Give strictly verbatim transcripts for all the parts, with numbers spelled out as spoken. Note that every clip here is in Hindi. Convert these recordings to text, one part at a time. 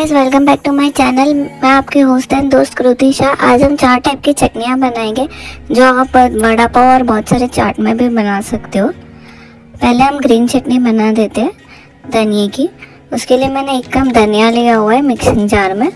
Guys, welcome back to my channel. मैं आपकी होस्ट एंड दोस्त कृति शाह। आज हम चार टाइप की चटनियाँ बनाएंगे जो आप वड़ा पाव और बहुत सारे चाट में भी बना सकते हो। पहले हम ग्रीन चटनी बना देते हैं धनिए की। उसके लिए मैंने एक कप धनिया लिया हुआ है मिक्सिंग जार में।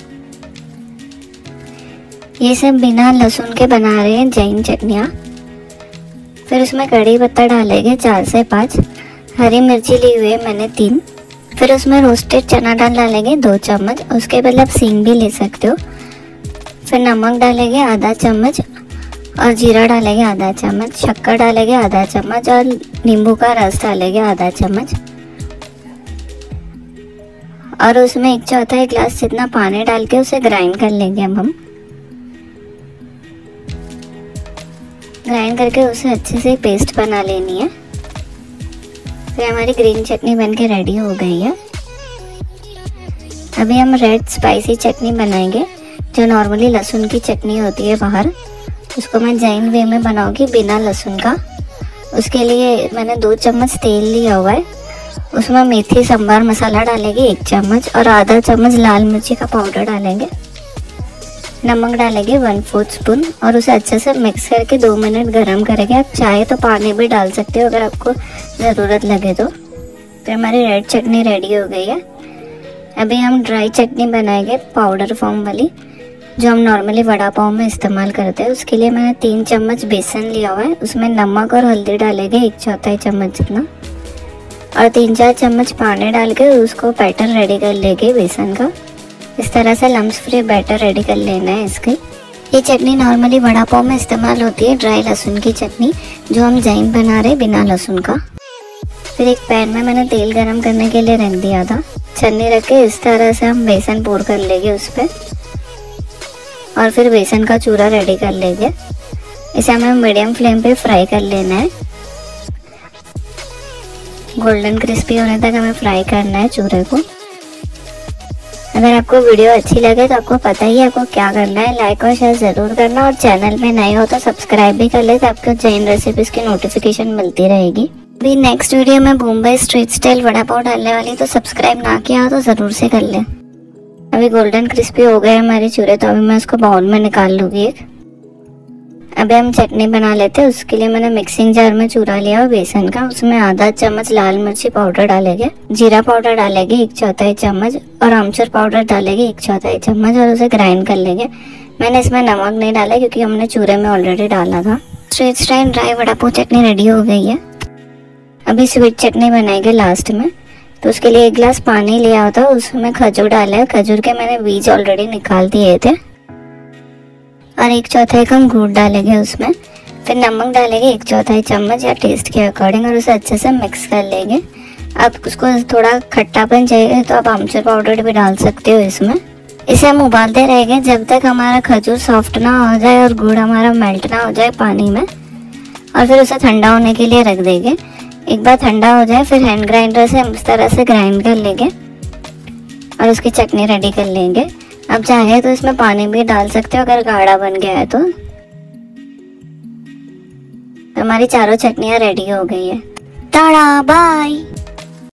ये सब बिना लहसुन के बना रहे हैं जैन चटनियाँ। फिर उसमें कड़ी पत्ता डालेंगे चार से पाँच, हरी मिर्ची ली हुई है मैंने तीन। फिर उसमें रोस्टेड चना दाल डालेंगे दो चम्मच, उसके बदले आप सींग भी ले सकते हो। फिर नमक डालेंगे आधा चम्मच और जीरा डालेंगे आधा चम्मच, शक्कर डालेंगे आधा चम्मच और नींबू का रस डालेंगे आधा चम्मच। और उसमें एक चौथाई गिलास जितना पानी डाल के उसे ग्राइंड कर लेंगे। अब हम ग्राइंड करके उसे अच्छे से पेस्ट बना लेनी है। फिर हमारी ग्रीन चटनी बनके रेडी हो गई है। अभी हम रेड स्पाइसी चटनी बनाएंगे जो नॉर्मली लहसुन की चटनी होती है बाहर, उसको मैं जैन वे में बनाऊंगी बिना लहसुन का। उसके लिए मैंने दो चम्मच तेल लिया हुआ है। उसमें मेथी सांभर मसाला डालेंगे एक चम्मच और आधा चम्मच लाल मिर्ची का पाउडर डालेंगे। नमक डालेंगे वन फोर्थ स्पून और उसे अच्छे से मिक्स करके दो मिनट गरम करेंगे। आप चाहे तो पानी भी डाल सकते हो अगर आपको ज़रूरत लगे तो। फिर हमारी रेड चटनी रेडी हो गई है। अभी हम ड्राई चटनी बनाएंगे पाउडर फॉर्म वाली जो हम नॉर्मली वड़ा पाव में इस्तेमाल करते हैं। उसके लिए मैंने तीन चम्मच बेसन लिया हुआ है। उसमें नमक और हल्दी डालेंगे एक चौथाई चम्मच जितना और तीन चार चम्मच पानी डाल के उसको बैटर रेडी कर लेंगे बेसन का। इस तरह से लम्स फ्री बैटर रेडी कर लेना है इसकी। ये चटनी नॉर्मली वड़ा पाव में इस्तेमाल होती है, ड्राई लहसुन की चटनी जो हम जैन बना रहे बिना लहसुन का। फिर एक पैन में मैंने तेल गरम करने के लिए रख दिया था। छन्नी रख के इस तरह से हम बेसन पोर कर लेंगे उस पर और फिर बेसन का चूरा रेडी कर लेंगे। इसे हमें मीडियम फ्लेम पे फ्राई कर लेना है। गोल्डन क्रिस्पी होने तक हमें फ्राई करना है चूरे को। अगर आपको वीडियो अच्छी लगे तो आपको पता ही है आपको क्या करना है, लाइक और शेयर ज़रूर करना और चैनल में नए हो तो सब्सक्राइब भी कर ले तो आपको जैन रेसिपीज़ की नोटिफिकेशन मिलती रहेगी। अभी नेक्स्ट वीडियो में मुंबई स्ट्रीट स्टाइल वड़ा पाव डालने वाली, तो सब्सक्राइब ना किया हो तो ज़रूर से कर लें। अभी गोल्डन क्रिस्पी हो गए हमारे चूरे, तो अभी मैं उसको बाउल में निकाल लूँगी एक। अभी हम चटनी बना लेते हैं। उसके लिए मैंने मिक्सिंग जार में चूरा लिया और बेसन का, उसमें आधा चम्मच लाल मिर्ची पाउडर डालेंगे, जीरा पाउडर डालेंगे एक चौथाई चम्मच और आमचूर पाउडर डालेंगे एक चौथाई चम्मच और उसे ग्राइंड कर लेंगे। मैंने इसमें नमक नहीं डाला क्योंकि हमने चूरे में ऑलरेडी डाला था। Street style dry vada pav chutney ready हो गई है। अभी स्वीट चटनी बनाएंगे लास्ट में, तो उसके लिए एक गिलास पानी लिया होता है, उसमें खजूर डाला है। खजूर के मैंने बीज ऑलरेडी निकाल दिए थे और एक चौथाई कम गुड़ डालेंगे उसमें। फिर नमक डालेंगे एक चौथाई चम्मच या टेस्ट के अकॉर्डिंग और उसे अच्छे से मिक्स कर लेंगे। आप उसको थोड़ा खट्टापन चाहिए तो आप आमचूर पाउडर भी डाल सकते हो इसमें। इसे हम उबालते रहेंगे जब तक हमारा खजूर सॉफ्ट ना हो जाए और गुड़ हमारा मेल्ट ना हो जाए पानी में, और फिर उसे ठंडा होने के लिए रख देंगे। एक बार ठंडा हो जाए फिर हैंड ग्राइंडर से हम इस तरह से ग्राइंड कर लेंगे और उसकी चटनी रेडी कर लेंगे। आप चाहे तो इसमें पानी भी डाल सकते हो अगर गाढ़ा बन गया है तो। हमारी चारों चटनियाँ रेडी हो गई है। Tata bye.